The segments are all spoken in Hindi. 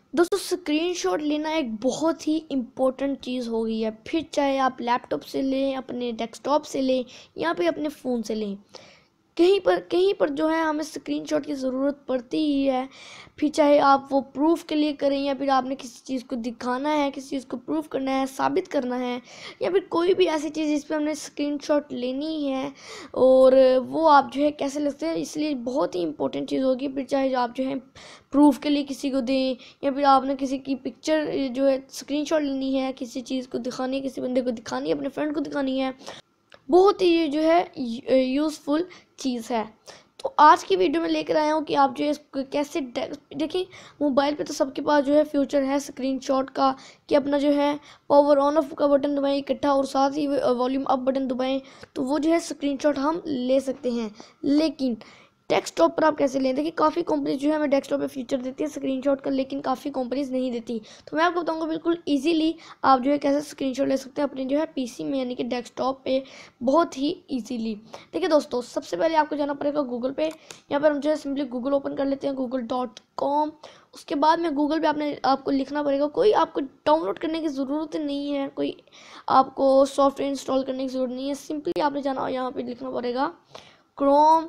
दोस्तों स्क्रीनशॉट लेना एक बहुत ही इम्पोर्टेंट चीज़ हो गई है, फिर चाहे आप लैपटॉप से लें, अपने डेस्कटॉप से लें या फिर अपने फ़ोन से लें। कहीं पर जो है हमें स्क्रीनशॉट की ज़रूरत पड़ती ही है। फिर चाहे आप वो प्रूफ के लिए करें या फिर आपने किसी चीज़ को दिखाना है, किसी चीज़ को प्रूफ करना है, साबित करना है, या फिर कोई भी ऐसी चीज़ जिस पर हमने स्क्रीनशॉट लेनी है और वो आप जो है कैसे लेते हैं, इसलिए बहुत ही इंपॉर्टेंट चीज़ होगी। फिर चाहे आप जो है प्रूफ के लिए किसी को दें या फिर आपने किसी की पिक्चर जो है स्क्रीनशॉट लेनी है, किसी चीज़ को दिखानी है, किसी बंदे को दिखानी है, अपने फ्रेंड को दिखानी है, बहुत ही ये जो है यूज़फुल चीज़ है। तो आज की वीडियो में लेकर आया हूँ कि आप जो है इसको कैसे देखिए, मोबाइल पे तो सबके पास जो है फ्यूचर है स्क्रीनशॉट का कि अपना जो है पावर ऑन ऑफ का बटन दबाएं इकट्ठा और साथ ही वॉल्यूम अप बटन दबाएं तो वो जो है स्क्रीनशॉट हम ले सकते हैं। लेकिन डेस्कटॉप पर आप कैसे लें? देखिए काफ़ी कंपनीज जो है हमें डेस्कटॉप पे फीचर देती है स्क्रीनशॉट का, लेकिन काफ़ी कंपनीज नहीं देती। तो मैं आपको बताऊंगा बिल्कुल इजीली आप जो है कैसे स्क्रीनशॉट ले सकते हैं अपने जो है पीसी में, यानी कि डेस्कटॉप पे, बहुत ही इजीली। देखिए दोस्तों, सबसे पहले आपको जाना पड़ेगा गूगल पे। यहाँ पर हम जो है सिंपली गूगल ओपन कर लेते हैं, google.com। उसके बाद में गूगल पे आपको लिखना पड़ेगा, कोई आपको डाउनलोड करने की ज़रूरत नहीं है, कोई आपको सॉफ्टवेयर इंस्टॉल करने की ज़रूरत नहीं है। सिंपली आपने जाना, यहाँ पर लिखना पड़ेगा क्रोम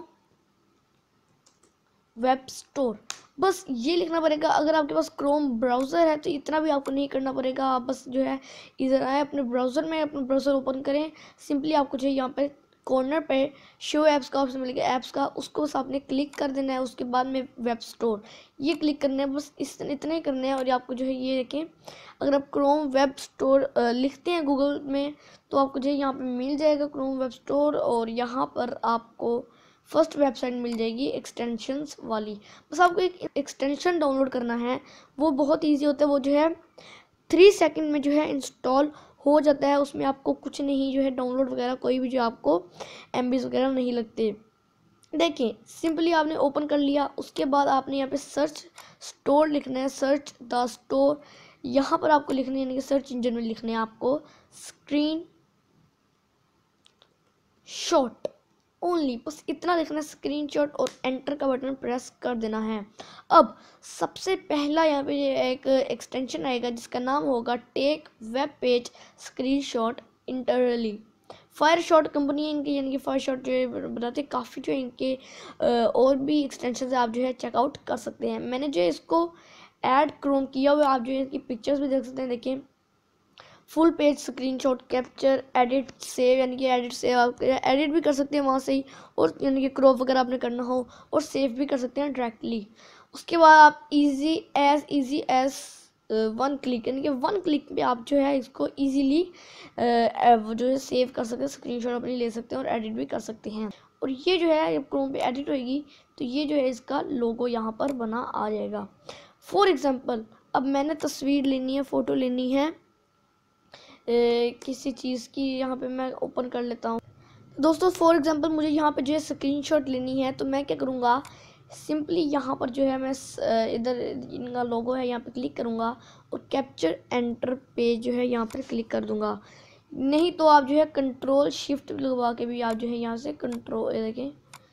वेब स्टोर, बस ये लिखना पड़ेगा। अगर आपके पास क्रोम ब्राउज़र है तो इतना भी आपको नहीं करना पड़ेगा, आप बस जो है इधर आए अपने ब्राउज़र में, अपना ब्राउज़र ओपन करें। सिंपली आपको जो है यहाँ पे कॉर्नर पे शो ऐप्स का ऑप्शन मिलेगा, ऐप्स का, उसको बस आपने क्लिक कर देना है। उसके बाद में वेब स्टोर ये क्लिक करना है, बस इतना ही करना है। और आपको जो है ये देखें, अगर आप क्रोम वेब स्टोर लिखते हैं गूगल में तो आपको जो है यहाँ पे मिल जाएगा क्रोम वेब स्टोर, और यहाँ पर आपको फर्स्ट वेबसाइट मिल जाएगी एक्सटेंशंस वाली। बस आपको एक एक्सटेंशन डाउनलोड करना है, वो बहुत इजी होता है, वो जो है 3 सेकंड में जो है इंस्टॉल हो जाता है। उसमें आपको कुछ नहीं जो है डाउनलोड वगैरह कोई भी जो आपको एमबीज वगैरह नहीं लगते। देखिए सिंपली आपने ओपन कर लिया, उसके बाद आपने यहाँ पे सर्च स्टोर लिखना है, सर्च द स्टोर। यहाँ पर आपको लिखना है, यानी कि सर्च इंजन में लिखना है आपको स्क्रीन शॉट ओनली, बस इतना लिखना है स्क्रीनशॉट, और एंटर का बटन प्रेस कर देना है। अब सबसे पहला यहाँ पे एक एक्सटेंशन आएगा जिसका नाम होगा take web page screenshot internally. FireShot company है इनकी, यानी कि फायर शॉट जो है बताते हैं, काफ़ी जो है इनके और भी एक्सटेंशन आप जो है चेकआउट कर सकते हैं। मैंने जो है इसको ऐड क्रोम किया हुआ, आप जो है इसकी पिक्चर्स भी देख सकते हैं। देखिए full page screenshot capture edit save, यानी कि एडिट सेव आप एडिट भी कर सकते हैं वहाँ से ही, और यानी कि क्रॉप वगैरह आपने करना हो और सेव भी कर सकते हैं डायरेक्टली। उसके बाद आप इजी एज वन क्लिक, यानी कि 1 क्लिक पे आप जो है इसको इजीली वो जो है सेव कर सकते हैं, स्क्रीनशॉट अपनी ले सकते हैं और एडिट भी कर सकते हैं। और ये जो है जब क्रोम पे एडिट होएगी तो ये जो है इसका लोगो यहाँ पर बना आ जाएगा। फॉर एग्जाम्पल अब मैंने तस्वीर लेनी है, फ़ोटो लेनी है किसी चीज़ की, यहाँ पे मैं ओपन कर लेता हूँ। दोस्तों फॉर एग्जांपल मुझे यहाँ पे जो है स्क्रीनशॉट लेनी है, तो मैं क्या करूँगा, सिंपली यहाँ पर जो है मैं इधर इनका लोगो है यहाँ पे क्लिक करूँगा और कैप्चर एंटर पेज जो है यहाँ पर क्लिक कर दूँगा। नहीं तो आप जो है कंट्रोल शिफ्ट लगवा के भी आप जो है यहाँ से कंट्रोल देखें,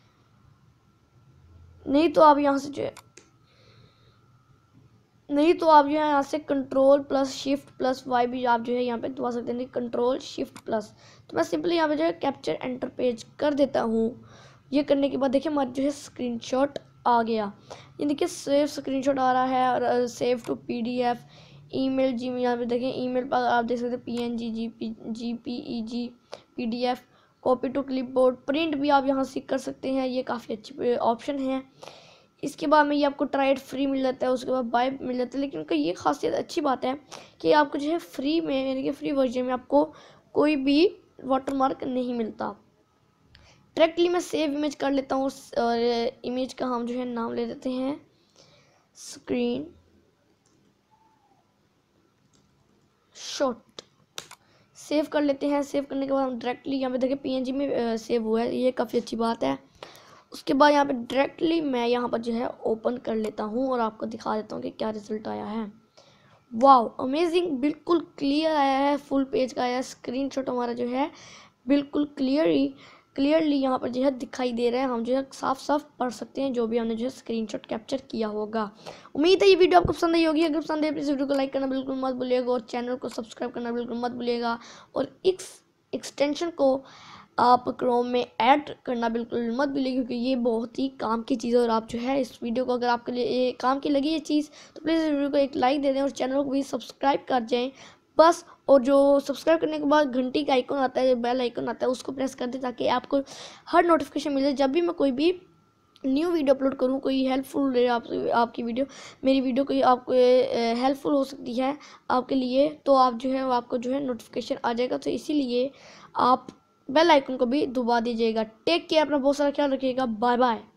नहीं तो आप यहाँ से जो है यहाँ से control plus shift plus Y भी आप जो है यहाँ पे दबा सकते हैं, कंट्रोल शिफ्ट प्लस। तो मैं सिंपली यहाँ पे जो है कैप्चर एंटर पेज कर देता हूँ। ये करने के बाद देखिए हमारा जो है स्क्रीनशॉट आ गया, ये देखिए सेव स्क्रीनशॉट आ रहा है, और सेव टू पीडीएफ ईमेल जी में यहाँ पे देखें ईमेल पर आप देख सकते हैं PNG JPEG PDF, copy to clipboard, print भी आप यहाँ से कर सकते हैं। ये काफ़ी अच्छी ऑप्शन है। इसके बाद में ये आपको ट्राइड फ्री मिल जाता है, उसके बाद बाय मिल जाता है। लेकिन उनका ये खासियत अच्छी बात है कि आपको जो है फ्री में, यानी कि फ्री वर्जन में आपको कोई भी वाटरमार्क नहीं मिलता। डायरेक्टली मैं सेव इमेज कर लेता हूँ, और इमेज का हम जो है नाम ले देते हैं स्क्रीन शॉट। सेव कर लेते हैं। सेव करने के बाद हम डायरेक्टली यहाँ पे देखें पीएनजी में सेव हुआ है, ये काफ़ी अच्छी बात है। उसके बाद यहाँ पे डायरेक्टली मैं यहाँ पर जो है ओपन कर लेता हूँ और आपको दिखा देता हूँ कि क्या रिजल्ट आया है। वाव अमेजिंग, बिल्कुल क्लियर आया है, फुल पेज का आया है। स्क्रीनशॉट हमारा जो है बिल्कुल क्लियर ही क्लियरली यहाँ पर जो है दिखाई दे रहा है, हम जो है साफ साफ पढ़ सकते हैं जो भी हमने जो है स्क्रीनशॉट कैप्चर किया होगा। उम्मीद है ये वीडियो आपको पसंद आई होगी। अगर पसंद है प्लीज़ वीडियो को लाइक करना बिल्कुल मत भूलिएगा और चैनल को सब्सक्राइब करना बिल्कुल मत भूलिएगा, और इस एक्सटेंशन को आप क्रोम में ऐड करना बिल्कुल मत भूलिए, क्योंकि ये बहुत ही काम की चीज़ है। और आप जो है इस वीडियो को अगर आपके लिए ये काम की लगी ये चीज़ तो प्लीज़ इस वीडियो को एक लाइक दे दें और चैनल को भी सब्सक्राइब कर जाएं बस। और जो सब्सक्राइब करने के बाद घंटी का आइकन आता है, बेल आइकन आता है, उसको प्रेस कर दें ताकि आपको हर नोटिफिकेशन मिल जाए जब भी मैं कोई भी न्यू वीडियो अपलोड करूँ, कोई हेल्पफुल रहे आपकी वीडियो, मेरी वीडियो कोई आपको हेल्पफुल हो सकती है आपके लिए, तो आप जो है आपको जो है नोटिफिकेशन आ जाएगा। तो इसीलिए आप बेल आइकन को भी दबा दीजिएगा। टेक केयर, अपना बहुत सारा ख्याल रखिएगा। Bye bye.